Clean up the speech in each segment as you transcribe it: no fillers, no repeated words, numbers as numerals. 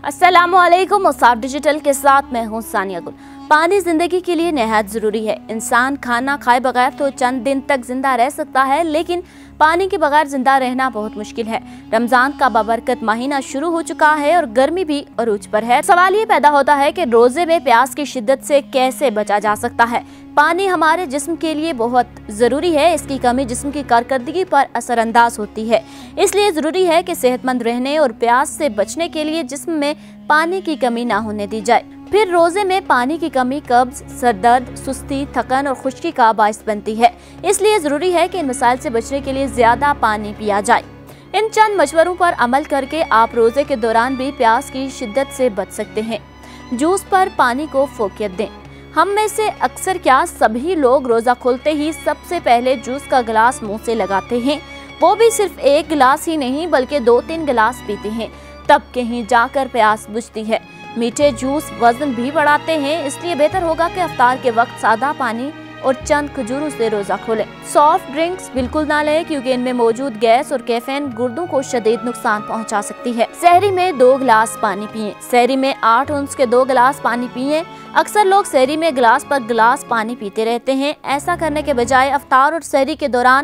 अस्सलामुअलैकुम। मुसाफ डिजिटल के साथ मैं हूं सानिया गुल। पानी जिंदगी के लिए नहायत जरूरी है। इंसान खाना खाए बगैर तो चंद दिन तक जिंदा रह सकता है, लेकिन पानी के बगैर जिंदा रहना बहुत मुश्किल है। रमजान का बाबरकत महीना शुरू हो चुका है और गर्मी भी अरूज पर है। सवाल ये पैदा होता है कि रोजे में प्यास की शिद्दत से कैसे बचा जा सकता है। पानी हमारे जिस्म के लिए बहुत जरूरी है। इसकी कमी जिस्म की कारकर्दगी पर असरअंदाज होती है। इसलिए जरूरी है कि सेहतमंद रहने और प्यास से बचने के लिए जिस्म में पानी की कमी ना होने दी जाए। फिर रोजे में पानी की कमी कब्ज, सरदर्द, सुस्ती, थकन और खुश्की का बाइस बनती है। इसलिए जरूरी है कि इन मसाइल से बचने के लिए ज्यादा पानी पिया जाए। इन चंद मशवरों पर अमल करके आप रोजे के दौरान भी प्यास की शिद्दत से बच सकते हैं। जूस पर पानी को फोकियत दें। हम में से अक्सर क्या सभी लोग रोजा खोलते ही सबसे पहले जूस का गिलास मुंह से लगाते हैं। वो भी सिर्फ एक गिलास ही नहीं बल्कि 2-3 गिलास पीते हैं, तब कहीं जाकर प्यास बुझती है। मीठे जूस वजन भी बढ़ाते हैं, इसलिए बेहतर होगा कि इफ्तार के वक्त सादा पानी और चंद खजूरों से रोजा खोलें। सॉफ्ट ड्रिंक्स बिल्कुल ना लें, क्योंकि इनमें मौजूद गैस और कैफीन गुर्दों को शदीद नुकसान पहुंचा सकती है। सहरी में 2 गिलास पानी पिएं। सहरी में 8 औंस के 2 गिलास पानी पिएं। अक्सर लोग सहरी में गिलास पर गिलास पानी पीते रहते हैं। ऐसा करने के बजाय इफ्तार और सहरी के दौरान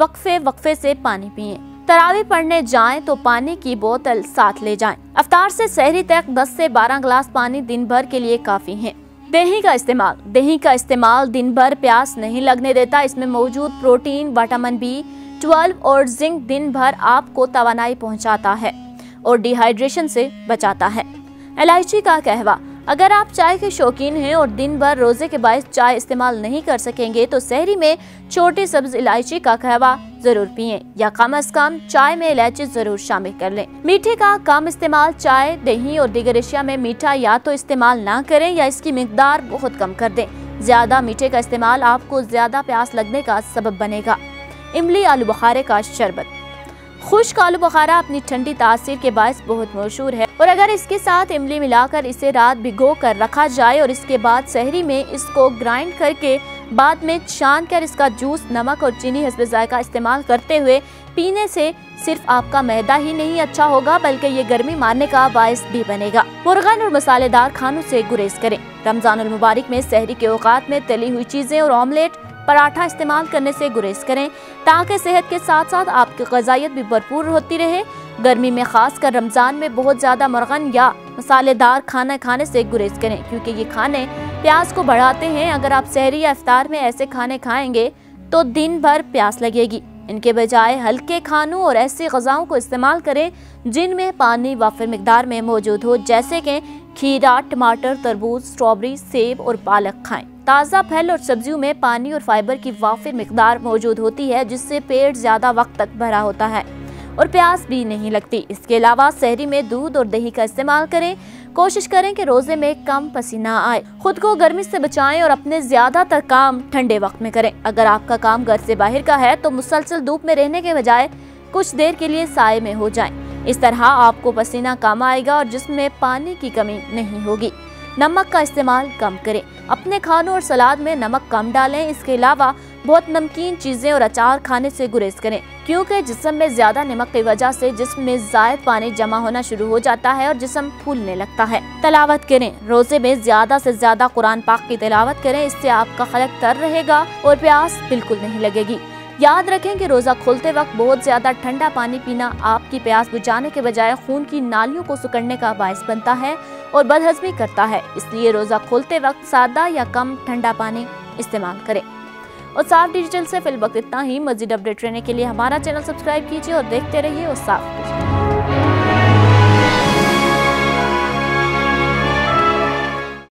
वक्फे से पानी पिएं। तरावी पढ़ने जाएं तो पानी की बोतल साथ ले जाएं। इफ्तार से सहरी तक 10 से 12 गिलास पानी दिन भर के लिए काफी है। दही का इस्तेमाल दिन भर प्यास नहीं लगने देता। इसमें मौजूद प्रोटीन, विटामिन B12 और जिंक दिन भर आपको तवानाई पहुंचाता है और डिहाइड्रेशन से बचाता है। इलायची का कहवा। अगर आप चाय के शौकीन हैं और दिन भर रोजे के बायस चाय इस्तेमाल नहीं कर सकेंगे तो सहरी में छोटी सब्ज इलायची का कहवा जरूर पिएं, या कम से कम चाय में इलायची जरूर शामिल कर लें। मीठे का कम इस्तेमाल। चाय, दही और दीगर अशिया में मीठा या तो इस्तेमाल ना करें या इसकी मिकदार बहुत कम कर दें। ज्यादा मीठे का इस्तेमाल आपको ज्यादा प्यास लगने का सबब बनेगा। इमली आलू बुखारे का शरबत। खुश्क आलू बुखारा अपनी ठंडी तासीर के बायस बहुत मशहूर है, और अगर इसके साथ इमली मिलाकर इसे रात भिगो कर रखा जाए और इसके बाद सहरी में इसको ग्राइंड करके बाद में छान कर इसका जूस नमक और चीनी हस्बे जायका इस्तेमाल करते हुए पीने से सिर्फ आपका मैदा ही नहीं अच्छा होगा बल्कि ये गर्मी मारने का बायस भी बनेगा। मुर्गन और मसालेदार खानों से गुरेज करें। रमजानुल मुबारक में सहरी के औकात में तली हुई चीजें और ऑमलेट, पराठा इस्तेमाल करने से गुरेज करें, ताकि सेहत के साथ साथ आपकी ग़िज़ाइयत भी भरपूर होती रहे। गर्मी में खासकर रमजान में बहुत ज्यादा मुर्गन या मसालेदार खाना खाने से गुरेज करें, क्योंकि ये खाने प्यास को बढ़ाते हैं। अगर आप सहरी या इफ्तार में ऐसे खाने खाएंगे तो दिन भर प्यास लगेगी। इनके बजाय हल्के खानों और ऐसी ग़िज़ाओं को इस्तेमाल करें जिनमें पानी वाफिर मिकदार में मौजूद हो, जैसे कि खीरा, टमाटर, तरबूज, स्ट्रॉबेरी, सेब और पालक खाएं। ताज़ा फल और सब्जियों में पानी और फाइबर की वाफिर मिकदार मौजूद होती है, जिससे पेट ज्यादा वक्त तक भरा होता है और प्यास भी नहीं लगती। इसके अलावा सहरी में दूध और दही का इस्तेमाल करें। कोशिश करें कि रोजे में कम पसीना आए। खुद को गर्मी से बचाएं और अपने ज्यादातर काम ठंडे वक्त में करें। अगर आपका काम घर से बाहर का है तो मुसलसल धूप में रहने के बजाय कुछ देर के लिए साए में हो जाएं। इस तरह आपको पसीना कम आएगा और जिस्म में पानी की कमी नहीं होगी। नमक का इस्तेमाल कम करें। अपने खानों और सलाद में नमक कम डालें। इसके अलावा बहुत नमकीन चीजें और अचार खाने से गुरेज करें, क्योंकि जिस्म में ज्यादा नमक की वजह से जिस्म में जायद पानी जमा होना शुरू हो जाता है और जिस्म फूलने लगता है। तलावत करें। रोजे में ज्यादा से ज्यादा कुरान पाक की तिलावत करें। इससे आपका खलक तर रहेगा और प्यास बिल्कुल नहीं लगेगी। याद रखें कि रोजा खोलते वक्त बहुत ज्यादा ठंडा पानी पीना आपकी प्यास बुझाने के बजाय खून की नालियों को सिकुड़ने का बायस बनता है और बदहजमी करता है। इसलिए रोजा खोलते वक्त सादा या कम ठंडा पानी इस्तेमाल करें। और साफ डिजिटल से फिल वक्त इतना ही। मजीद अपडेट रहने के लिए हमारा चैनल सब्सक्राइब कीजिए और देखते रहिए और साफ डिजिटल।